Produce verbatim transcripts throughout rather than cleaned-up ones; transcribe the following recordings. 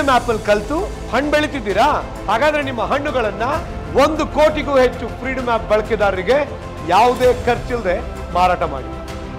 Freedom app ಅಲ್ಲಿ ಕಲಿತು ಹಣ್ಣು ಬೆಳಿತಿದ್ದೀರಾ? ಹಾಗಾದ್ರೆ ನಿಮ್ಮ ಹಣ್ಣುಗಳನ್ನ ಒಂದು ಕೋಟಿಗೂ ಹೆಚ್ಚು ಫ್ರೀಡಮ್ ಆಪ್ ಬಳಕೆದಾರರಿಗೆ ಯಾವುದೇ ಖರ್ಚಿಲ್ಲದೆ ಮಾರಾಟ ಮಾಡಿ.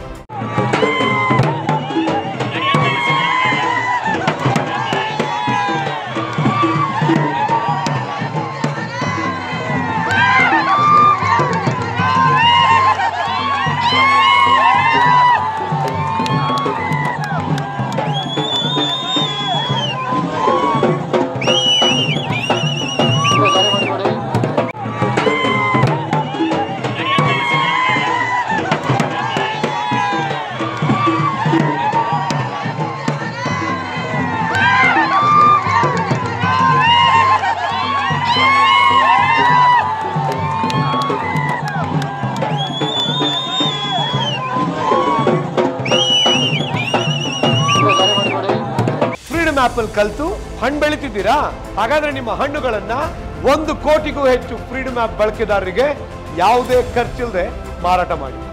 ಆಪ್ ಅಲ್ಲಿ ಕಲಿತು ಹಣ್ಣು ಬೆಳಿತಿದ್ದೀರಾ? ಹಾಗಾದ್ರೆ ನಿಮ್ಮ ಹಣ್ಣುಗಳನ್ನ ಒಂದು ಕೋಟಿಗೂ ಹೆಚ್ಚು ಫ್ರೀಡಮ್ ಆಪ್ ಬಳಕೆದಾರರಿಗೆ ಯಾವುದೇ ಖರ್ಚಿಲ್ಲದೆ ಮಾರಾಟ ಮಾಡಿ.